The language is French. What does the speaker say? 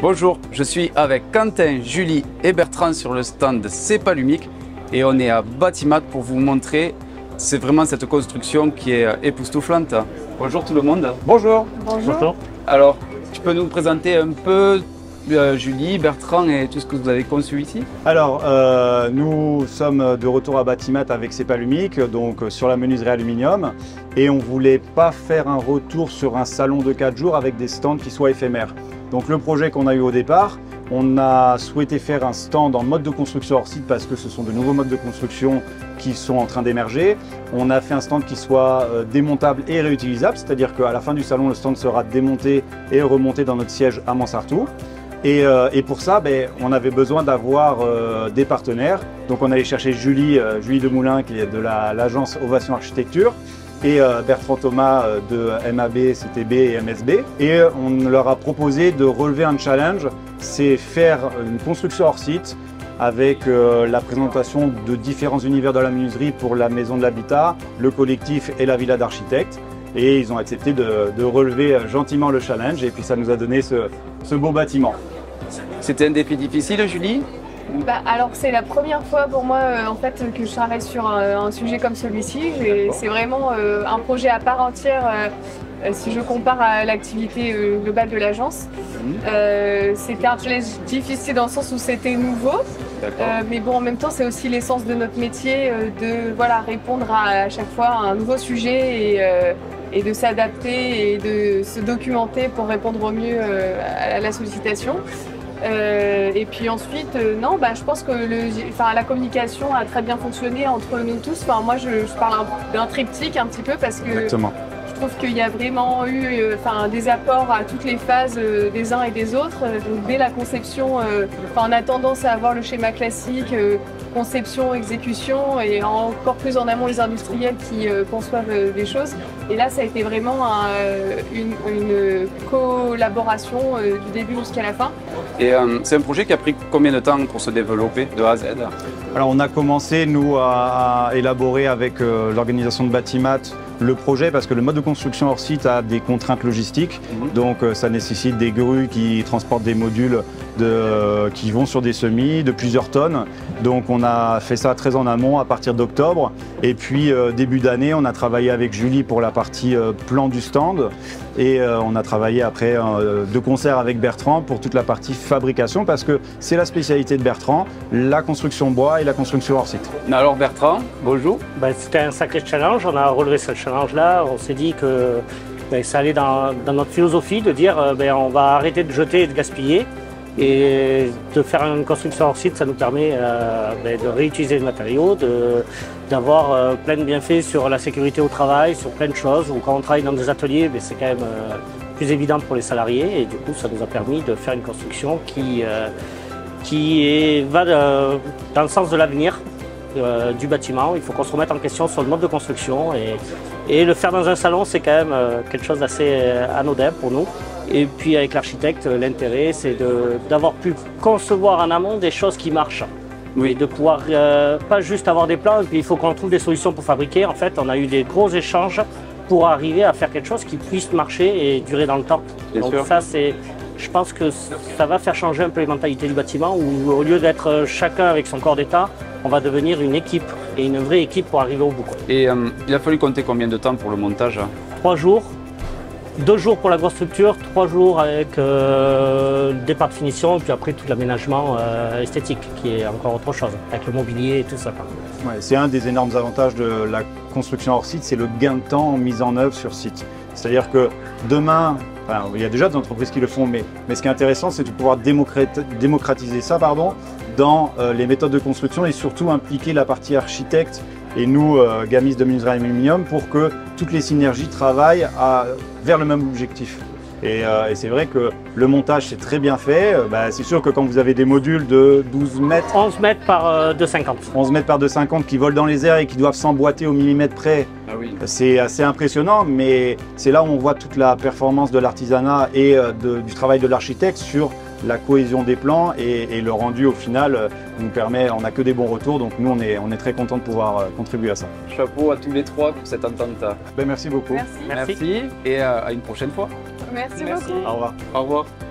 Bonjour, je suis avec Quentin, Julie et Bertrand sur le stand Cepalumic et on est à Batimat pour vous montrer, c'est vraiment cette construction qui est époustouflante. Bonjour tout le monde. Bonjour. Bonjour. Alors, tu peux nous présenter un peu Julie, Bertrand et tout ce que vous avez conçu ici? Alors, nous sommes de retour à Batimat avec Cepalumic, donc sur la menuiserie aluminium, et on ne voulait pas faire un retour sur un salon de 4 jours avec des stands qui soient éphémères. Donc le projet qu'on a eu au départ, on a souhaité faire un stand en mode de construction hors site parce que ce sont de nouveaux modes de construction qui sont en train d'émerger. On a fait un stand qui soit démontable et réutilisable, c'est-à-dire qu'à la fin du salon, le stand sera démonté et remonté dans notre siège à Mansartou. Et pour ça, on avait besoin d'avoir des partenaires. Donc on allait chercher Julie Demoulin qui est de l'agence Ovation Architecture et Bertrand Thomas de MAB, CTB et MSB. Et on leur a proposé de relever un challenge, c'est faire une construction hors site avec la présentation de différents univers de la menuiserie pour la maison de l'habitat, le collectif et la villa d'architectes. Et ils ont accepté de relever gentiment le challenge et puis ça nous a donné ce beau bâtiment. C'était un défi difficile, Julie? Alors c'est la première fois pour moi en fait que je travaille sur un sujet comme celui-ci. C'est vraiment un projet à part entière si je compare à l'activité globale de l'agence. C'était un challenge difficile dans le sens où c'était nouveau. Mais bon, en même temps, c'est aussi l'essence de notre métier de répondre à chaque fois à un nouveau sujet et de s'adapter et de se documenter pour répondre au mieux à la sollicitation. Et puis ensuite, je pense que la communication a très bien fonctionné entre nous tous. Moi, je parle d'un triptyque un petit peu parce que Exactement. je trouve qu'il y a vraiment eu des apports à toutes les phases des uns et des autres. Donc, dès la conception, on a tendance à avoir le schéma classique, conception, exécution, et encore plus en amont les industriels qui conçoivent des choses. Et là, ça a été vraiment une collaboration du début jusqu'à la fin. Et c'est un projet qui a pris combien de temps pour se développer de A à Z? Alors on a commencé nous à élaborer avec l'organisation de Batimat le projet parce que le mode de construction hors site a des contraintes logistiques. Donc ça nécessite des grues qui transportent des modules qui vont sur des semis de plusieurs tonnes. Donc on a fait ça très en amont à partir d'octobre. Et puis début d'année, on a travaillé avec Julie pour la partie plan du stand. Et on a travaillé après de concert avec Bertrand pour toute la partie fabrication parce que c'est la spécialité de Bertrand, la construction bois et la construction hors site. Alors Bertrand, bonjour. C'était un sacré challenge, on a relevé ce challenge-là, on s'est dit que ça allait dans notre philosophie de dire on va arrêter de jeter et de gaspiller et de faire une construction hors site, ça nous permet de réutiliser le matériau, d'avoir plein de bienfaits sur la sécurité au travail, sur plein de choses. Ou quand on travaille dans des ateliers, c'est quand même plus évident pour les salariés et du coup ça nous a permis de faire une construction qui va dans le sens de l'avenir du bâtiment. Il faut qu'on se remette en question sur le mode de construction et le faire dans un salon, c'est quand même quelque chose d'assez anodin pour nous. Et puis avec l'architecte, l'intérêt c'est d'avoir pu concevoir en amont des choses qui marchent. Oui, de pouvoir pas juste avoir des plans et puis il faut qu'on trouve des solutions pour fabriquer. En fait, on a eu des gros échanges pour arriver à faire quelque chose qui puisse marcher et durer dans le temps. Donc ça, je pense que ça va faire changer un peu les mentalités du bâtiment où au lieu d'être chacun avec son corps d'état, on va devenir une équipe et une vraie équipe pour arriver au bout. Et il a fallu compter combien de temps pour le montage? 3 jours. 2 jours pour la grosse structure, 3 jours avec le départ de finition, et puis après tout l'aménagement esthétique qui est encore autre chose, avec le mobilier et tout ça. Ouais, c'est un des énormes avantages de la construction hors site, c'est le gain de temps en mise en œuvre sur site. C'est-à-dire que demain, il y a déjà des entreprises qui le font, mais ce qui est intéressant, c'est de pouvoir démocratiser ça dans les méthodes de construction et surtout impliquer la partie architecte et nous, Gamis de menuiserie aluminium, pour que toutes les synergies travaillent vers le même objectif. Et c'est vrai que le montage c'est très bien fait. C'est sûr que quand vous avez des modules de 12 mètres... 11 mètres par 2,50. 11 mètres par 2,50 qui volent dans les airs et qui doivent s'emboîter au millimètre près. C'est assez impressionnant, mais c'est là où on voit toute la performance de l'artisanat et du travail de l'architecte sur la cohésion des plans et le rendu au final nous permet, on n'a que des bons retours, donc nous on est très contents de pouvoir contribuer à ça. Chapeau à tous les trois pour cette entente. Merci beaucoup. Merci. Merci et à une prochaine fois. Merci beaucoup. Au revoir. Au revoir.